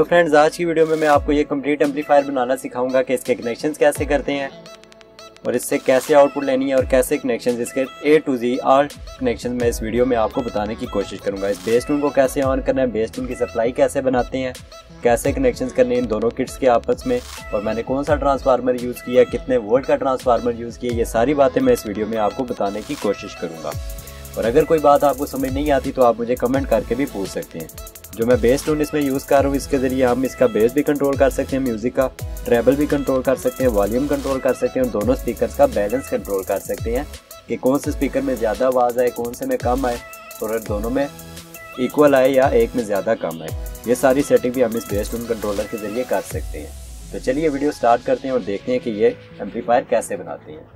Friends, आज की video में मैं आपको ये कंप्लीट एम्पलीफायर बनाना सिखाऊंगा कि इसके कनेक्शंस कैसे करते हैं और इससे कैसे आउटपुट लेनी है और कैसे कनेक्शंस इसके A to Z all connection मैं इस वीडियो में आपको बताने की कोशिश करूंगा। इस बेस टून को कैसे ऑन करना है, बेस टून की सप्लाई कैसे बनाते हैं, कैसे कनेक्शंस करने हैं इन दोनों किट्स के आपस में, और मैंने कौन सा ट्रांसफार्मर यूज़ किया, कितने वोल्ट का ट्रांसफार्मर यूज़ किया, ये सारी बातें मैं इस वीडियो में आपको बताने की कोशिश करूँगा। और अगर कोई बात आपको समझ नहीं आती तो आप मुझे कमेंट करके भी पूछ सकते हैं। जो मैं बेस टून इसमें यूज़ कर रहा हूँ, इसके ज़रिए हम इसका बेस भी कंट्रोल कर सकते हैं, म्यूज़िक का ट्रेबल भी कंट्रोल कर सकते हैं, वॉल्यूम कंट्रोल कर सकते हैं और दोनों स्पीकर्स का बैलेंस कंट्रोल कर सकते हैं कि कौन से स्पीकर में ज़्यादा आवाज़ आए, कौन से में कम आए और दोनों में इक्वल आए या एक में ज़्यादा कम आए। ये सारी सेटिंग भी हम इस बेस टून कंट्रोलर के ज़रिए कर सकते हैं। तो चलिए वीडियो स्टार्ट करते हैं और देखते हैं कि ये एम्पलीफायर कैसे बनाते हैं।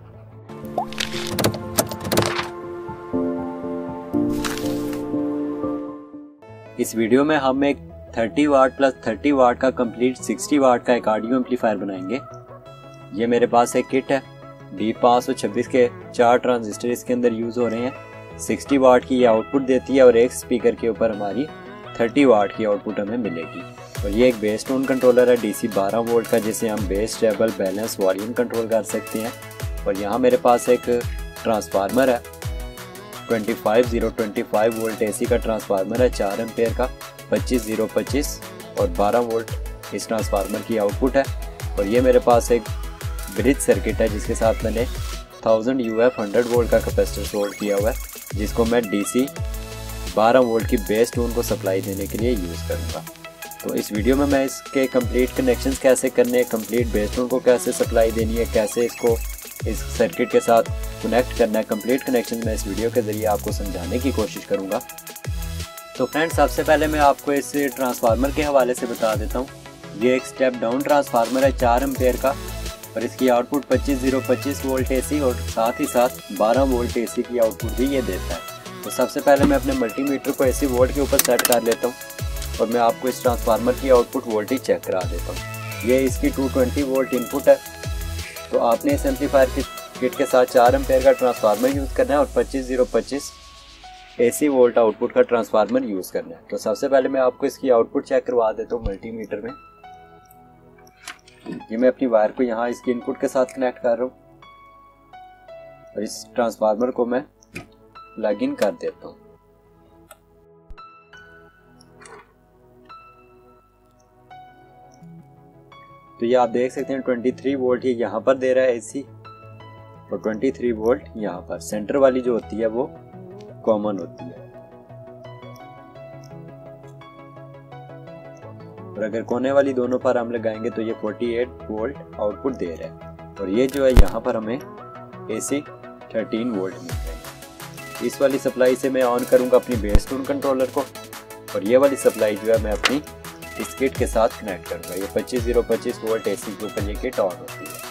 इस वीडियो में हम एक 30 वाट प्लस 30 वाट का कंप्लीट 60 वाट का एक ऑडियो एम्पलीफायर बनाएंगे। ये मेरे पास एक किट है, D526 के 4 ट्रांजिस्टर इसके अंदर यूज़ हो रहे हैं। 60 वाट की ये आउटपुट देती है और एक स्पीकर के ऊपर हमारी 30 वाट की आउटपुट हमें मिलेगी। और ये एक बेस टोन कंट्रोलर है DC 12 वोल्ट का, जिसे हम bass, treble, balance, volume control कर सकते हैं। और यहाँ मेरे पास एक ट्रांसफार्मर है, 25025 वोल्ट AC का ट्रांसफार्मर है, 4 एम्पेयर का, 25025 और 12 वोल्ट इस ट्रांसफार्मर की आउटपुट है। और ये मेरे पास एक ब्रिज सर्किट है जिसके साथ मैंने 1000 UF 100 वोल्ट का कैपेसिटर सोल्ड किया हुआ है, जिसको मैं DC 12 वोल्ट की बेस टून को सप्लाई देने के लिए यूज़ करूँगा। तो इस वीडियो में मैं इसके कंप्लीट कनेक्शंस कैसे करने हैं, कंप्लीट बेस टून को कैसे सप्लाई देनी है, कैसे इसको इस सर्किट के साथ कनेक्ट करना है, कंप्लीट कनेक्शन मैं इस वीडियो के ज़रिए आपको समझाने की कोशिश करूँगा। तो फ्रेंड्स, सबसे पहले मैं आपको इस ट्रांसफार्मर के हवाले से बता देता हूँ। ये एक स्टेप डाउन ट्रांसफार्मर है 4 एम्पेयर का और इसकी आउटपुट 25025 वोल्ट AC और साथ ही साथ 12 वोल्ट AC की आउटपुट भी ये देता है। तो सबसे पहले मैं अपने मल्टीमीटर को AC वोल्ट के ऊपर सेट कर लेता हूँ और मैं आपको इस ट्रांसफार्मर की आउटपुट वोल्टेज चेक करा देता हूँ। ये इसकी 220 वोल्ट इनपुट है। तो आपने इस एम्पलीफायर की किट के साथ 4 एम्पेयर का ट्रांसफार्मर यूज़ करना है और 25025 AC वोल्ट आउटपुट का ट्रांसफार्मर यूज़ करना है। तो सबसे पहले मैं आपको इसकी आउटपुट चेक करवा देता हूँ मल्टीमीटर में। ये मैं अपनी वायर को यहाँ इसकी इनपुट के साथ कनेक्ट कर रहा हूँ और इस ट्रांसफार्मर को मैं प्लग इन कर देता हूँ। तो ये आप देख सकते हैं 23 वोल्ट ये यहाँ पर दे रहा है AC और 23 वोल्ट यहाँ पर। सेंटर वाली जो होती है वो कॉमन होती है और अगर कोने वाली दोनों पर हम लगाएंगे तो ये 48 वोल्ट आउटपुट दे रहा है। और ये जो है यहाँ पर हमें AC 13 वोल्ट मिल रहे हैं। इस वाली सप्लाई से मैं ऑन करूँगा अपनी बेस टून कंट्रोलर को और ये वाली सप्लाई जो है मैं अपनी इस किट के साथ कनेक्ट करूँगा। ये 25025 वोल्ट AC के ऊपर ये किट ऑन होती है।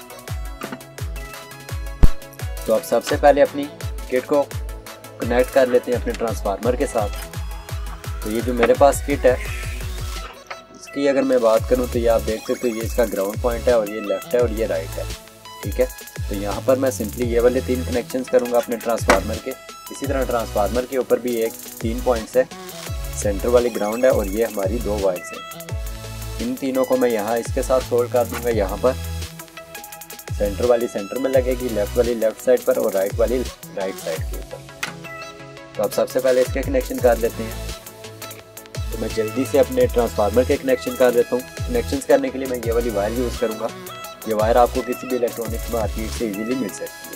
तो अब सबसे पहले अपनी किट को कनेक्ट कर लेते हैं अपने ट्रांसफार्मर के साथ। तो ये जो मेरे पास किट है इसकी अगर मैं बात करूं तो ये आप देख सकते हो, ये इसका ग्राउंड पॉइंट है और ये लेफ्ट है और ये राइट है, ठीक है। तो यहाँ पर मैं सिंपली ये वाले 3 कनेक्शंस करूँगा अपने ट्रांसफार्मर के। इसी तरह ट्रांसफार्मर के ऊपर भी एक 3 पॉइंट्स है, सेंटर वाली ग्राउंड है और ये हमारी 2 वायर्स है। इन तीनों को मैं यहाँ इसके साथ सोल्ड कर दूँगा। यहाँ पर सेंटर वाली सेंटर में लगेगी, लेफ्ट वाली लेफ्ट साइड पर और राइट वाली राइट साइड के ऊपर। तो अब सबसे पहले इसके कनेक्शन कर लेते हैं। तो मैं जल्दी से अपने ट्रांसफार्मर के कनेक्शन कर देता हूँ। कनेक्शंस करने के लिए मैं ये वाली वायर यूज़ करूँगा। ये वायर आपको किसी भी इलेक्ट्रॉनिक्स मार्केट से इजीली मिल सकती है।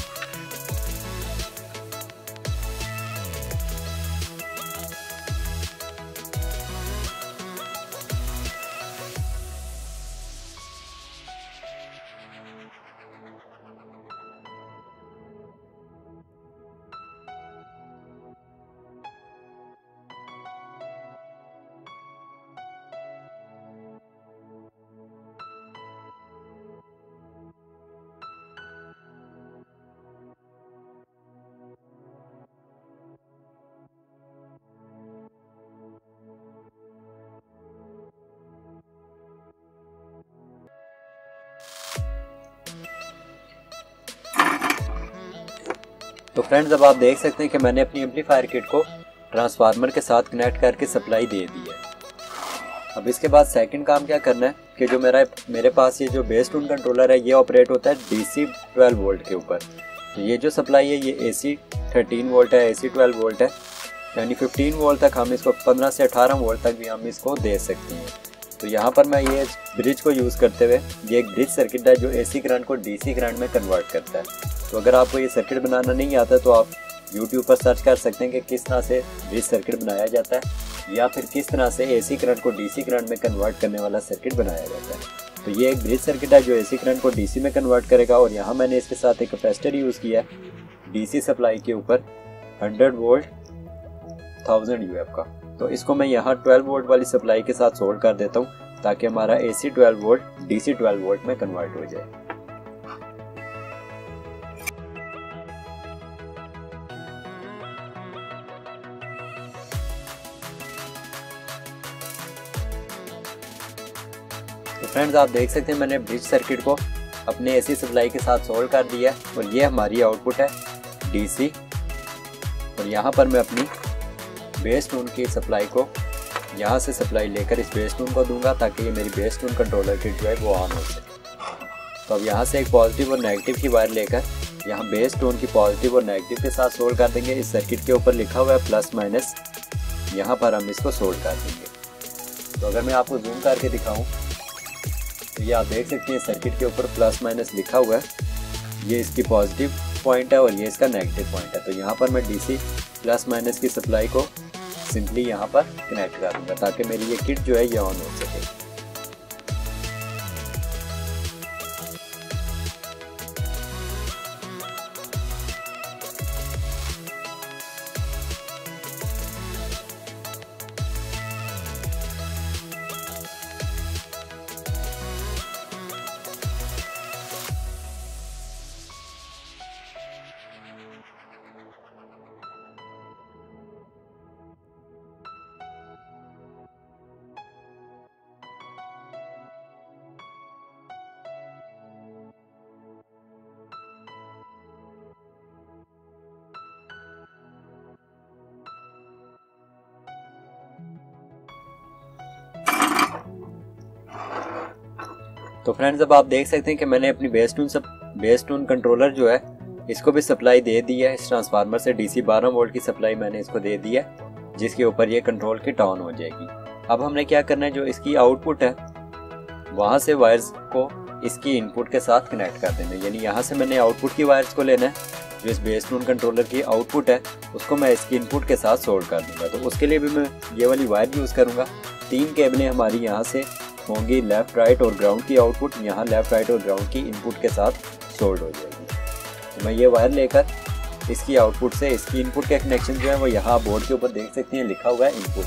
तो फ्रेंड्स, अब आप देख सकते हैं कि मैंने अपनी एम्पलीफायर किट को ट्रांसफार्मर के साथ कनेक्ट करके सप्लाई दे दी है। अब इसके बाद सेकंड काम क्या करना है कि जो मेरे पास ये जो बेस टून कंट्रोलर है ये ऑपरेट होता है DC 12 वोल्ट के ऊपर। तो ये जो सप्लाई है ये AC 13 वोल्ट है, AC 12 वोल्ट है, यानी 15 वोल्ट तक हम इसको 15 से 18 वोल्ट तक भी हम इसको दे सकते हैं। तो यहाँ पर मैं ये ब्रिज को यूज़ करते हुए ये एक ब्रिज सर्किट है जो AC करंट को DC करंट में कन्वर्ट करता है। तो अगर आपको ये सर्किट बनाना नहीं आता तो आप YouTube पर सर्च कर सकते हैं कि किस तरह से ब्रिज सर्किट बनाया जाता है या फिर किस तरह से AC करंट को DC करंट में कन्वर्ट करने वाला सर्किट बनाया जाता है। तो ये एक ब्रिज सर्किट है जो AC करंट को DC में कन्वर्ट करेगा और यहाँ मैंने इसके साथ एक कैपेसिटर यूज़ किया है DC सप्लाई के ऊपर 100 वोल्ट 1000 UF का। तो इसको मैं यहाँ 12 वोल्ट वाली सप्लाई के साथ सोल्ड कर देता हूँ ताकि हमारा AC 12 वोल्ट DC 12 वोल्ट में कन्वर्ट हो जाए। तो फ्रेंड्स आप देख सकते हैं मैंने ब्रिज सर्किट को अपने AC सप्लाई के साथ सोल्ड कर दिया है और ये हमारी आउटपुट है DC। और यहाँ पर मैं अपनी बेस टून की सप्लाई को यहाँ से सप्लाई लेकर इस बेस टून को दूंगा ताकि ये मेरी बेस टून कंट्रोलर की जो है वो ऑन हो सके। तो अब यहाँ से एक पॉजिटिव और नेगेटिव की वायर लेकर यहाँ बेस टून की पॉजिटिव और नेगेटिव के साथ सोल्ड कर देंगे। इस सर्किट के ऊपर लिखा हुआ है प्लस माइनस, यहाँ पर हम इसको सोल्ड कर देंगे। तो अगर मैं आपको जूम करके दिखाऊँ तो ये आप देख सकते हैं सर्किट के ऊपर प्लस माइनस लिखा हुआ है, ये इसकी पॉजिटिव पॉइंट है और ये इसका नेगेटिव पॉइंट है। तो यहाँ पर मैं DC प्लस माइनस की सप्लाई को सिंपली यहाँ पर कनेक्ट कर दूंगा ताकि मेरी ये किट जो है ये ऑन हो सके। तो फ्रेंड्स अब आप देख सकते हैं कि मैंने अपनी बेस टून कंट्रोलर जो है इसको भी सप्लाई दे दी है। इस ट्रांसफार्मर से DC 12 वोल्ट की सप्लाई मैंने इसको दे दी है जिसके ऊपर ये कंट्रोल किट ऑन हो जाएगी। अब हमने क्या करना है, जो इसकी आउटपुट है वहाँ से वायर्स को इसकी इनपुट के साथ कनेक्ट कर देना है। यानी यहाँ से मैंने आउटपुट की वायर्स को लेना है, जो इस बेस टून कंट्रोलर की आउटपुट है उसको मैं इसकी इनपुट के साथ सोल्ड कर दूंगा। तो उसके लिए भी मैं ये वाली वायर यूज़ करूँगा। 3 केबलें हमारी यहाँ से होंगी, लेफ्ट राइट और ग्राउंड की आउटपुट यहाँ लेफ्ट राइट और ग्राउंड की इनपुट के साथ सोल्ड हो जाएगी। तो मैं ये वायर लेकर इसकी आउटपुट से इसकी इनपुट के कनेक्शन जो है वो यहाँ बोर्ड के ऊपर देख सकते हैं लिखा हुआ है इनपुट।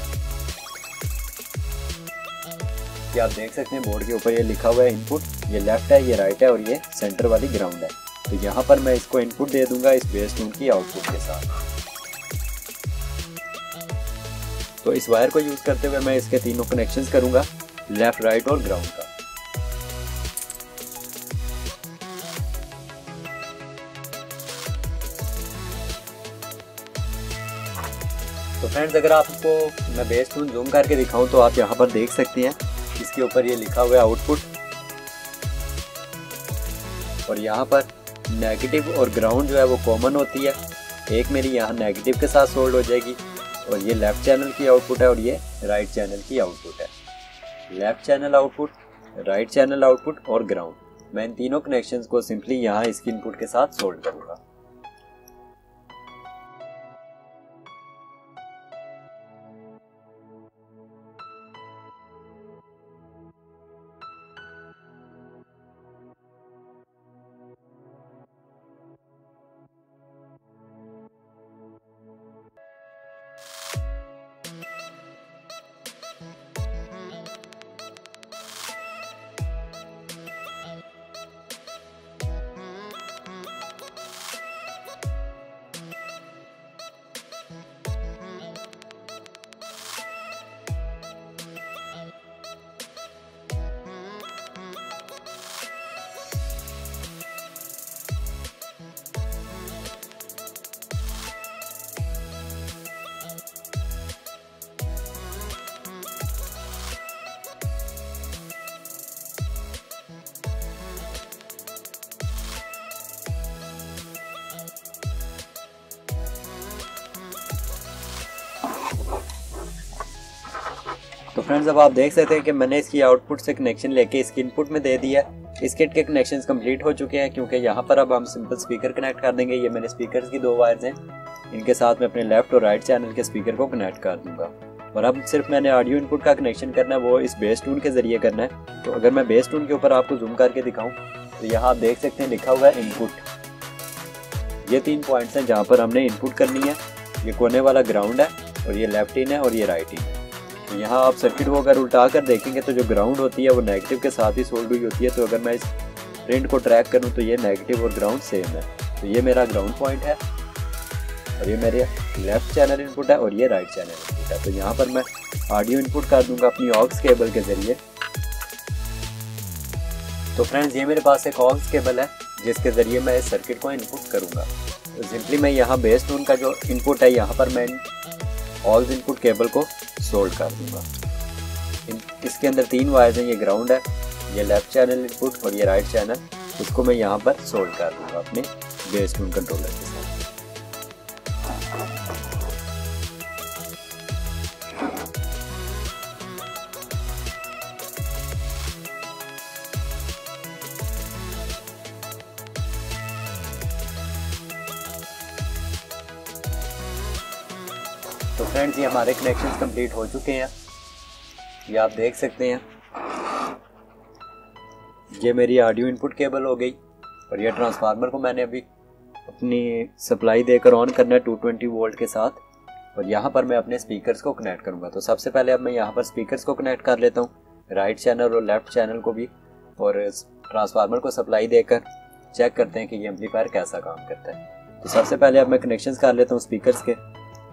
ये आप देख सकते हैं बोर्ड के ऊपर ये लिखा हुआ है इनपुट, ये लेफ्ट है, ये राइट है और ये सेंटर वाली ग्राउंड है। तो यहाँ पर मैं इसको इनपुट दे दूंगा इस बेस टून की आउटपुट के साथ। तो इस वायर को यूज करते हुए मैं इसके तीनों कनेक्शंस करूंगा, लेफ्ट राइट और ग्राउंड का। तो फ्रेंड्स अगर आपको मैं बेस टून जूम करके दिखाऊं तो आप यहाँ पर देख सकते हैं इसके ऊपर ये लिखा हुआ है आउटपुट और यहाँ पर नेगेटिव और ग्राउंड जो है वो कॉमन होती है। एक मेरी यहाँ नेगेटिव के साथ सोल्ड हो जाएगी और ये लेफ्ट चैनल की आउटपुट है और ये राइट चैनल की आउटपुट है। Left channel output, right channel output और ग्राउंड, मैं इन तीनों कनेक्शंस को सिंपली यहाँ इसकी इनपुट के साथ सोल्ड करूँगा। तो फ्रेंड्स अब आप देख सकते हैं कि मैंने इसकी आउटपुट से कनेक्शन लेके इसकी इनपुट में दे दिया। इस किट के कनेक्शंस कंप्लीट हो चुके हैं, क्योंकि यहाँ पर अब हम सिंपल स्पीकर कनेक्ट कर देंगे। ये मेरे स्पीकर्स की 2 वायर्स हैं, इनके साथ मैं अपने लेफ्ट और राइट चैनल के स्पीकर को कनेक्ट कर दूंगा। और अब सिर्फ मैंने ऑडियो इनपुट का कनेक्शन करना है, वो इस बेस टून के जरिए करना है। तो अगर मैं बेस टून के ऊपर आपको जूम करके दिखाऊं तो यहाँ आप देख सकते हैं लिखा हुआ है इनपुट। ये 3 पॉइंट्स हैं जहाँ पर हमने इनपुट करनी है। ये कोने वाला ग्राउंड है और ये लेफ्ट इन है और ये राइट इन है। तो यहाँ आप सर्किट को अगर उल्टा कर देखेंगे तो जो ग्राउंड होती है वो नेगेटिव के साथ ही सोल्ड हुई होती है। तो अगर मैं इस प्रिंट को ट्रैक करूँ तो ये नेगेटिव और ग्राउंड सेम है। तो ये मेरा ग्राउंड पॉइंट है और ये मेरे लेफ्ट चैनल इनपुट है और ये राइट चैनल इनपुट है। तो यहाँ पर मैं ऑडियो इनपुट कर दूंगा अपनी ऑक्स केबल के जरिए। तो फ्रेंड्स ये मेरे पास एक ऑक्स केबल है जिसके जरिए मैं इस सर्किट को इनपुट करूंगा। तो सिंपली मैं यहाँ बेस टून का जो इनपुट है यहाँ पर मैं ऑक्स इनपुट केबल को सोल्ड कर दूंगा। इसके अंदर 3 वायर्स हैं, ये ग्राउंड है, ये लेफ्ट चैनल इनपुट और ये राइट चैनल। इसको मैं यहाँ पर सोल्ड कर दूंगा अपने बेस टून कंट्रोलर के साथ। तो फ्रेंड्स ये हमारे कनेक्शंस कंप्लीट हो चुके हैं, ये आप देख सकते हैं। ये मेरी ऑडियो इनपुट केबल हो गई और ये ट्रांसफार्मर को मैंने अभी अपनी सप्लाई देकर ऑन करना है 220 वोल्ट के साथ। और यहाँ पर मैं अपने स्पीकर्स को कनेक्ट करूँगा। तो सबसे पहले अब मैं यहाँ पर स्पीकर्स को कनेक्ट कर लेता हूँ, राइट चैनल और लेफ्ट चैनल को भी, और ट्रांसफार्मर को सप्लाई देकर चेक करते हैं कि ये एम्पलीफायर कैसा काम करता है। तो सबसे पहले अब मैं कनेक्शंस कर लेता हूँ स्पीकर्स के।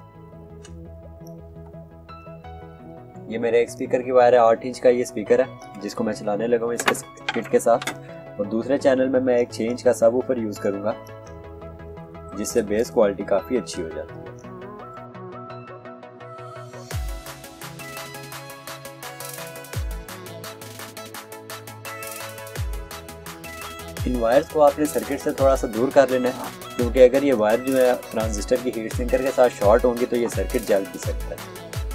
ये मेरे एक स्पीकर की वायर है, 8 इंच का ये स्पीकर है जिसको मैं चलाने लगा हूँ इसके किट के साथ। और दूसरे चैनल में मैं एक 6 इंच का सब ऊपर यूज़ करूँगा जिससे बेस क्वालिटी काफ़ी अच्छी हो जाती है। इन वायर्स को आपने सर्किट से थोड़ा सा दूर कर लेना है, क्योंकि अगर ये वायर जो है ट्रांजिस्टर की हीट सिंकर के साथ शॉर्ट होंगी तो ये सर्किट जल भी सकता है।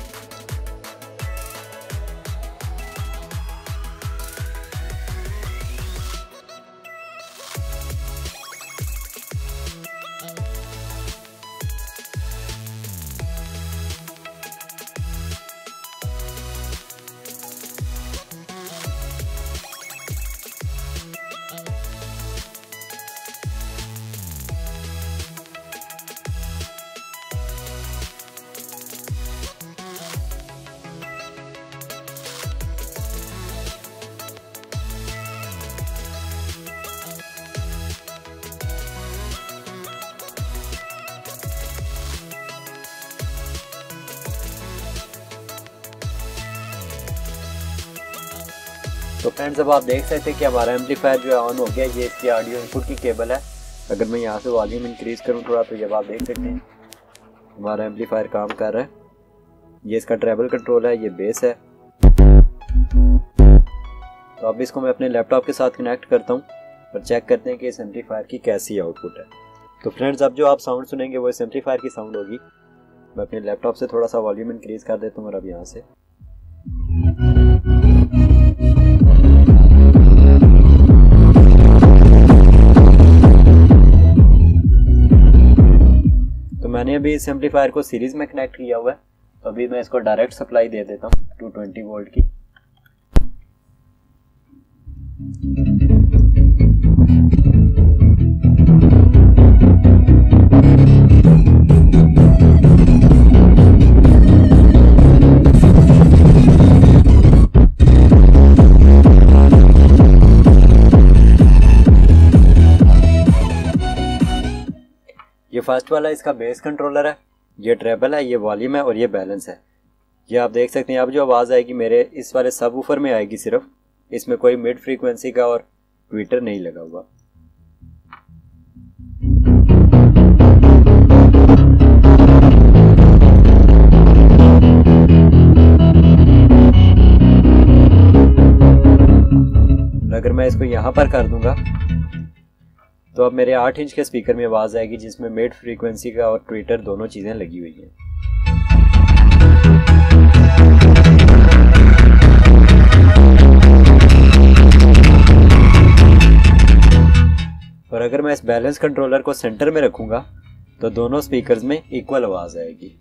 तो फ्रेंड्स अब आप देख सकते हैं कि हमारा एम्पलीफायर जो है ऑन हो गया। ये इसकी ऑडियो इनपुट की केबल है। अगर मैं यहाँ से वॉल्यूम इंक्रीज करूँ थोड़ा तो जब आप देख सकते हैं हमारा एम्पलीफायर काम कर रहा है। ये इसका ट्रेबल कंट्रोल है, ये बेस है। तो अब इसको मैं अपने लैपटॉप के साथ कनेक्ट करता हूँ और चेक करते हैं कि इस एम्पलीफायर की कैसी आउटपुट है। तो फ्रेंड्स अब जो आप साउंड सुनेंगे वो इस एम्पलीफायर की साउंड होगी। मैं अपने लैपटॉप से थोड़ा सा वॉल्यूम इंक्रीज कर देता हूँ और अब यहाँ से मैंने अभी इस एम्पलीफायर को सीरीज में कनेक्ट किया हुआ है। तो अभी मैं इसको डायरेक्ट सप्लाई दे देता हूँ 220 वोल्ट की। ये फर्स्ट वाला इसका बेस कंट्रोलर है, ये ट्रेबल है, ये वॉल्यूम है और ये बैलेंस है। ये आप देख सकते हैं। अब जो आवाज़ आएगी मेरे इस वाले सब वूफर में आएगी सिर्फ, इसमें कोई मिड फ्रीक्वेंसी का और ट्विटर नहीं लगा हुआ। अगर मैं इसको यहाँ पर कर दूंगा तो अब मेरे 8 इंच के स्पीकर में आवाज़ आएगी जिसमें मिड फ्रीक्वेंसी का और ट्विटर दोनों चीज़ें लगी हुई हैं। और अगर मैं इस बैलेंस कंट्रोलर को सेंटर में रखूँगा तो दोनों स्पीकर्स में इक्वल आवाज़ आएगी।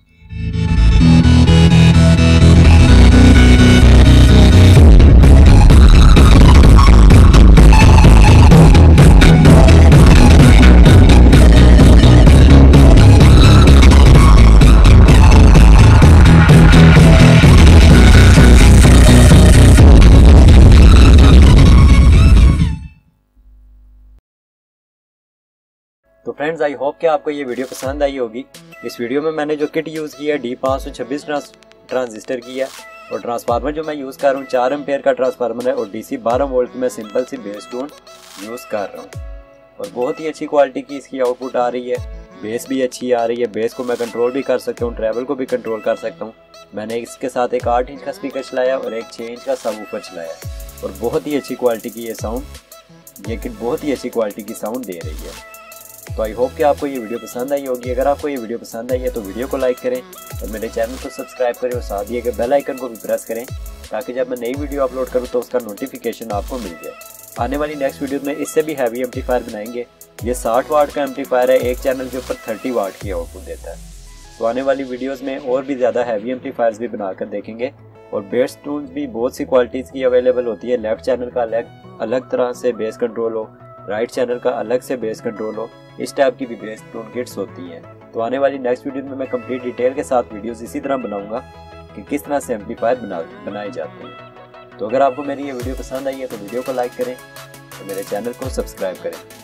तो फ्रेंड्स, आई होप कि आपको ये वीडियो पसंद आई होगी। इस वीडियो में मैंने जो किट यूज़ की है D526 ट्रांजिस्टर की है, और ट्रांसफार्मर जो मैं यूज़ कर रहा हूँ 4 एम्पेयर का ट्रांसफार्मर है, और DC 12 वोल्ट में सिंपल सी बेस टोन यूज़ कर रहा हूँ। और बहुत ही अच्छी क्वालिटी की इसकी आउटपुट आ रही है, बेस भी अच्छी आ रही है। बेस को मैं कंट्रोल भी कर सकता हूँ, ट्रैवल को भी कंट्रोल कर सकता हूँ। मैंने इसके साथ एक 8 इंच का स्पीकर चलाया और एक 6 इंच का सबवूफर चलाया, और बहुत ही अच्छी क्वालिटी की ये साउंड, ये किट बहुत ही अच्छी क्वालिटी की साउंड दे रही है। तो आई होप कि आपको ये वीडियो पसंद आई होगी। अगर आपको ये वीडियो पसंद आई है तो वीडियो को लाइक करें और मेरे चैनल को सब्सक्राइब करें, और साथ दिए गए बेल आइकन को भी प्रेस करें ताकि जब मैं नई वीडियो अपलोड करूं तो उसका नोटिफिकेशन आपको मिल जाए। आने वाली नेक्स्ट वीडियो में इससे भी हैवी एम्पलीफायर बनाएंगे। ये 60 वाट का एम्पलीफायर है, एक चैनल के ऊपर 30 वाट की आउटपुट देता है। तो आने वाली वीडियोज़ में और भी ज़्यादा हैवी एम्पलीफायर्स भी बनाकर देखेंगे। और बेस टून्स भी बहुत सी क्वालिटीज़ की अवेलेबल होती है। लेफ्ट चैनल का अलग तरह से बेस कंट्रोल हो, राइट चैनल का अलग से बेस कंट्रोल हो, इस टाइप की भी बेस टोन किट्स होती हैं। तो आने वाली नेक्स्ट वीडियो में मैं कंप्लीट डिटेल के साथ वीडियोस इसी तरह बनाऊंगा कि किस तरह से एम्पलीफायर बनाए जाते हैं। तो अगर आपको मेरी ये वीडियो पसंद आई है तो वीडियो को लाइक करें और मेरे चैनल को सब्सक्राइब करें।